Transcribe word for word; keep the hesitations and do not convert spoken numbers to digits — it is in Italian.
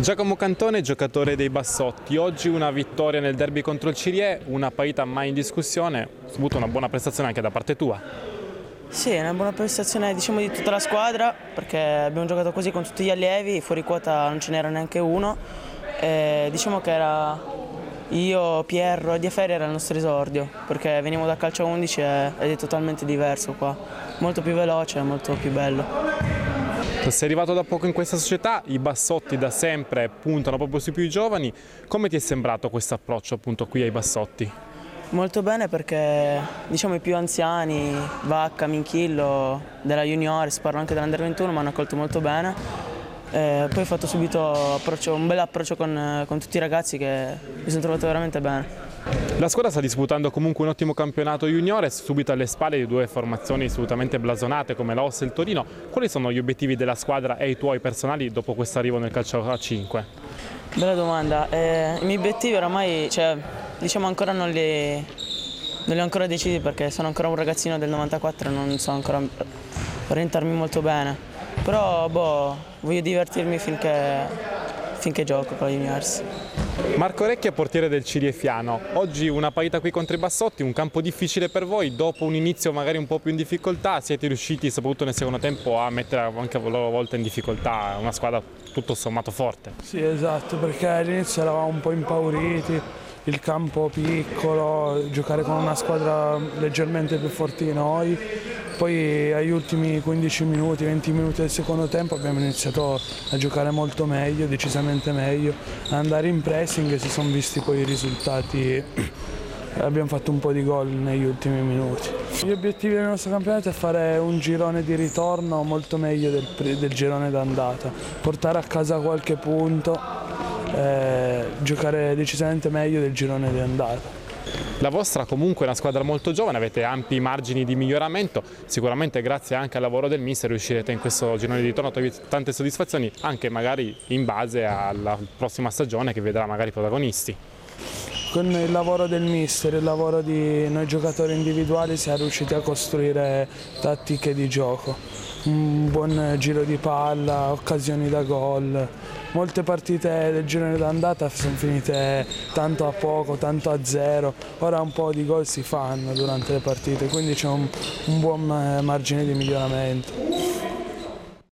Giacomo Cantone, giocatore dei Bassotti, oggi una vittoria nel derby contro il Cirié, una partita mai in discussione, ha avuto una buona prestazione anche da parte tua. Sì, è una buona prestazione, diciamo, di tutta la squadra, perché abbiamo giocato così con tutti gli allievi, fuori quota non ce n'era neanche uno. E diciamo che era io, Pierro e Diaferi era il nostro esordio, perché veniamo da calcio a undici ed è totalmente diverso qua, molto più veloce e molto più bello. Sei arrivato da poco in questa società, i Bassotti da sempre puntano proprio sui più giovani, come ti è sembrato questo approccio appunto qui ai Bassotti? Molto bene, perché diciamo i più anziani, Vacca, Minchillo, della Juniores, parlo anche dell'Under ventuno, mi hanno accolto molto bene. E poi ho fatto subito approccio, un bel approccio con, con tutti i ragazzi che mi sono trovato veramente bene. La squadra sta disputando comunque un ottimo campionato juniores, subito alle spalle di due formazioni assolutamente blasonate come la Ossa e il Torino. Quali sono gli obiettivi della squadra e i tuoi personali dopo questo arrivo nel calcio a cinque? Bella domanda. Eh, I miei obiettivi oramai, cioè, diciamo ancora non li, non li ho ancora decisi, perché sono ancora un ragazzino del novantaquattro e non so ancora orientarmi molto bene. Però boh, voglio divertirmi finché, finché gioco con la Juniors. Marco Recchia, portiere del Cirié-Fiano, oggi una partita qui contro i Bassotti, un campo difficile per voi, dopo un inizio magari un po' più in difficoltà, siete riusciti soprattutto nel secondo tempo a mettere anche a loro volta in difficoltà una squadra tutto sommato forte. Sì, esatto, perché all'inizio eravamo un po' impauriti, il campo piccolo, giocare con una squadra leggermente più forte di noi. Poi agli ultimi quindici minuti, venti minuti del secondo tempo abbiamo iniziato a giocare molto meglio, decisamente meglio, a andare in pressing e si sono visti poi i risultati, abbiamo fatto un po' di gol negli ultimi minuti. Gli obiettivi del nostro campionato è fare un girone di ritorno molto meglio del, del girone d'andata, portare a casa qualche punto, eh, giocare decisamente meglio del girone di andata. La vostra comunque è una squadra molto giovane, avete ampi margini di miglioramento, sicuramente grazie anche al lavoro del mister riuscirete in questo girone di ritorno a togliere tante soddisfazioni, anche magari in base alla prossima stagione che vedrà magari protagonisti. Con il lavoro del mister, il lavoro di noi giocatori individuali siamo riusciti a costruire tattiche di gioco, un buon giro di palla, occasioni da gol. Molte partite del girone d'andata sono finite tanto a poco, tanto a zero, ora un po' di gol si fanno durante le partite, quindi c'è un, un buon margine di miglioramento.